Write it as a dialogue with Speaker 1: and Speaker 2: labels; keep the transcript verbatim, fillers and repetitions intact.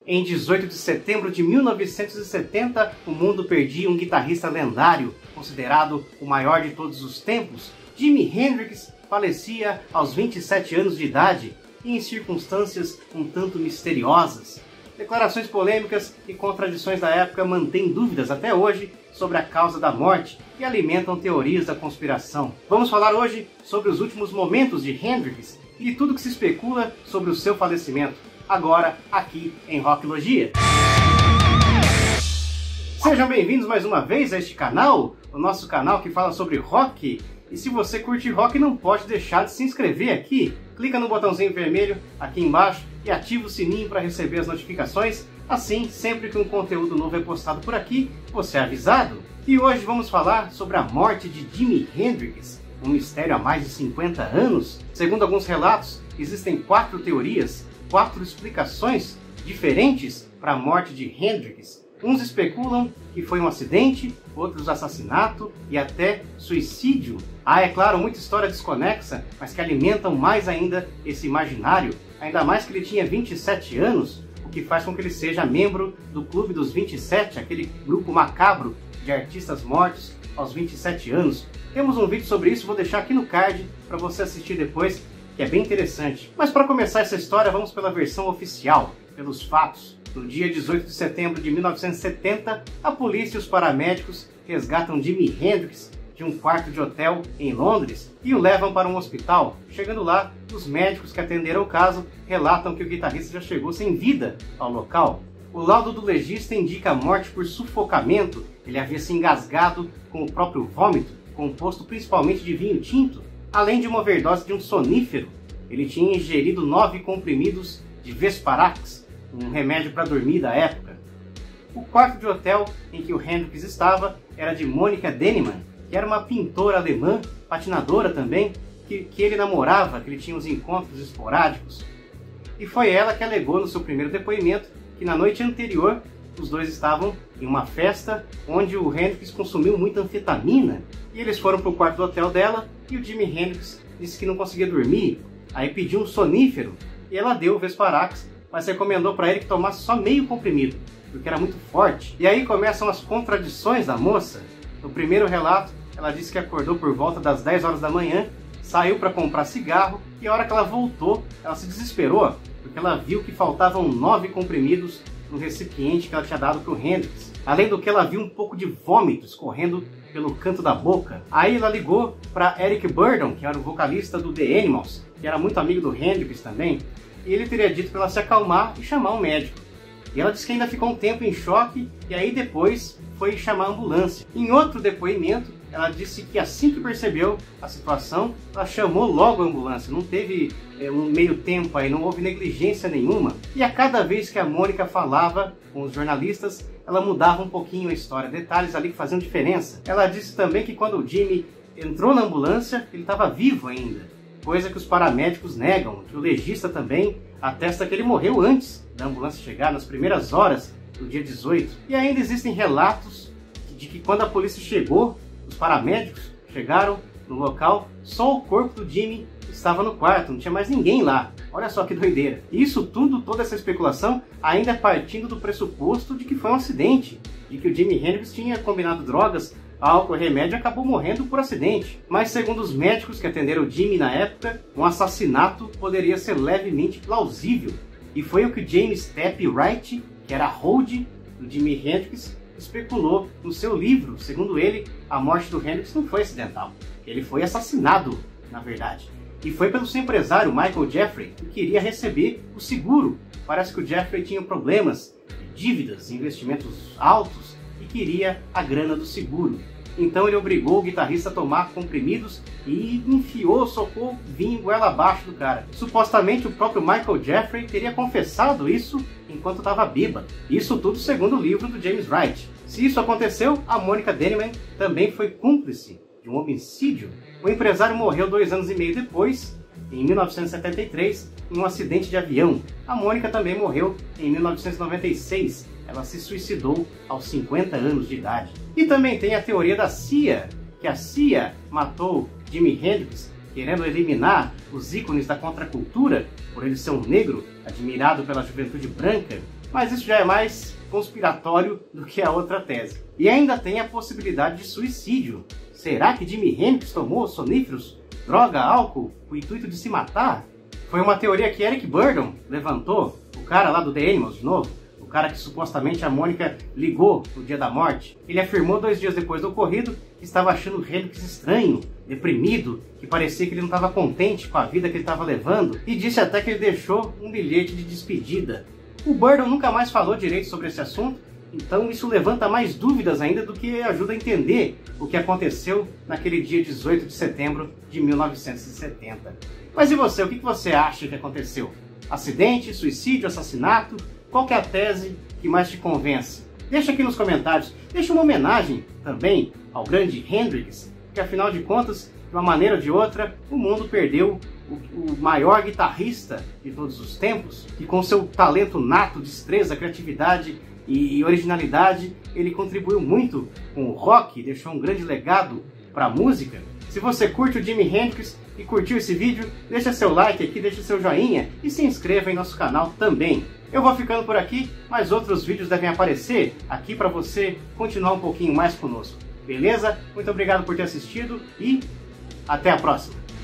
Speaker 1: Em dezoito de setembro de mil novecentos e setenta, o mundo perdia um guitarrista lendário, considerado o maior de todos os tempos. Jimi Hendrix falecia aos vinte e sete anos de idade e em circunstâncias um tanto misteriosas. Declarações polêmicas e contradições da época mantêm dúvidas até hoje sobre a causa da morte e alimentam teorias da conspiração. Vamos falar hoje sobre os últimos momentos de Hendrix e tudo que se especula sobre o seu falecimento, agora aqui em Rocklogia. Sejam bem-vindos mais uma vez a este canal, o nosso canal que fala sobre rock. E se você curte rock, não pode deixar de se inscrever aqui. Clica no botãozinho vermelho aqui embaixo e ativa o sininho para receber as notificações. Assim, sempre que um conteúdo novo é postado por aqui, você é avisado. E hoje vamos falar sobre a morte de Jimi Hendrix, um mistério há mais de cinquenta anos. Segundo alguns relatos, existem quatro teorias, quatro explicações diferentes para a morte de Hendrix. Uns especulam que foi um acidente, outros assassinato e até suicídio. Há, é claro, muita história desconexa, mas que alimentam mais ainda esse imaginário, ainda mais que ele tinha vinte e sete anos, o que faz com que ele seja membro do Clube dos vinte e sete, aquele grupo macabro de artistas mortos aos vinte e sete anos. Temos um vídeo sobre isso, vou deixar aqui no card para você assistir depois, que é bem interessante. Mas para começar essa história, vamos pela versão oficial, pelos fatos. No dia dezoito de setembro de mil novecentos e setenta, a polícia e os paramédicos resgatam Jimi Hendrix de um quarto de hotel em Londres e o levam para um hospital. Chegando lá, os médicos que atenderam o caso relatam que o guitarrista já chegou sem vida ao local. O laudo do legista indica a morte por sufocamento. Ele havia se engasgado com o próprio vômito, composto principalmente de vinho tinto, além de uma overdose de um sonífero. Ele tinha ingerido nove comprimidos de Vesparax, um remédio para dormir da época. O quarto de hotel em que o Hendrix estava era de Monika Dennemann, que era uma pintora alemã, patinadora também, que, que ele namorava, que ele tinha uns encontros esporádicos. E foi ela que alegou no seu primeiro depoimento que na noite anterior os dois estavam em uma festa onde o Hendrix consumiu muita anfetamina. E eles foram para o quarto do hotel dela e o Jimi Hendrix disse que não conseguia dormir. Aí pediu um sonífero e ela deu o Vesparax, mas recomendou para ele que tomasse só meio comprimido, porque era muito forte. E aí começam as contradições da moça. No primeiro relato, ela disse que acordou por volta das dez horas da manhã, saiu para comprar cigarro e a hora que ela voltou, ela se desesperou, porque ela viu que faltavam nove comprimidos no recipiente que ela tinha dado para o Hendrix. Além do que, ela viu um pouco de vômito escorrendo pelo canto da boca. Aí ela ligou para Eric Burdon, que era o vocalista do The Animals, que era muito amigo do Hendrix também, e ele teria dito para ela se acalmar e chamar um médico. E ela disse que ainda ficou um tempo em choque e aí depois foi chamar a ambulância. Em outro depoimento, ela disse que assim que percebeu a situação, ela chamou logo a ambulância. Não teve é, um meio tempo aí, não houve negligência nenhuma. E a cada vez que a Monika falava com os jornalistas, ela mudava um pouquinho a história, detalhes ali que faziam diferença. Ela disse também que quando o Jimi entrou na ambulância, ele estava vivo ainda, coisa que os paramédicos negam, que o legista também atesta que ele morreu antes da ambulância chegar, nas primeiras horas do dia dezoito. E ainda existem relatos de que quando a polícia chegou, os paramédicos chegaram no local, só o corpo do Jimi estava no quarto, não tinha mais ninguém lá. Olha só que doideira. E isso tudo, toda essa especulação, ainda partindo do pressuposto de que foi um acidente, de que o Jimi Hendrix tinha combinado drogas, álcool e remédio e acabou morrendo por acidente. Mas segundo os médicos que atenderam o Jimi na época, um assassinato poderia ser levemente plausível. E foi o que James Tapp Wright, que era a hold do Jimi Hendrix, especulou no seu livro. Segundo ele, a morte do Hendrix não foi acidental. Ele foi assassinado, na verdade. E foi pelo seu empresário, Michael Jeffrey, que queria receber o seguro. Parece que o Jeffrey tinha problemas, dívidas, investimentos altos, e queria a grana do seguro. Então ele obrigou o guitarrista a tomar comprimidos e enfiou, socou vinho goela abaixo do cara. Supostamente o próprio Michael Jeffrey teria confessado isso enquanto estava bêbado. Isso tudo segundo o livro do James Wright. Se isso aconteceu, a Monika Dennemann também foi cúmplice de um homicídio. O empresário morreu dois anos e meio depois, em mil novecentos e setenta e três, em um acidente de avião. A Monika também morreu em mil novecentos e noventa e seis. Ela se suicidou aos cinquenta anos de idade. E também tem a teoria da C I A, que a C I A matou Jimi Hendrix querendo eliminar os ícones da contracultura por ele ser um negro admirado pela juventude branca. mas isso já é mais conspiratório do que a outra tese. E ainda tem a possibilidade de suicídio. Será que Jimi Hendrix tomou soníferos, droga, álcool, com o intuito de se matar? Foi uma teoria que Eric Burdon levantou, o cara lá do The Animals de novo, o cara que supostamente a Mônica ligou no dia da morte. Ele afirmou dois dias depois do ocorrido que estava achando o Hendrix estranho, deprimido, que parecia que ele não estava contente com a vida que ele estava levando, e disse até que ele deixou um bilhete de despedida. O Burdon nunca mais falou direito sobre esse assunto, então isso levanta mais dúvidas ainda do que ajuda a entender o que aconteceu naquele dia dezoito de setembro de mil novecentos e setenta. Mas e você, o que você acha que aconteceu? Acidente, suicídio, assassinato? Qual que é a tese que mais te convence? Deixa aqui nos comentários, deixa uma homenagem também ao grande Hendrix, que afinal de contas, de uma maneira ou de outra, o mundo perdeu o, o maior guitarrista de todos os tempos, que com seu talento nato, destreza, criatividade e originalidade, ele contribuiu muito com o rock, deixou um grande legado para a música. Se você curte o Jimi Hendrix e curtiu esse vídeo, deixa seu like aqui, deixa seu joinha e se inscreva em nosso canal também. Eu vou ficando por aqui, mas outros vídeos devem aparecer aqui para você continuar um pouquinho mais conosco. Beleza? Muito obrigado por ter assistido e até a próxima!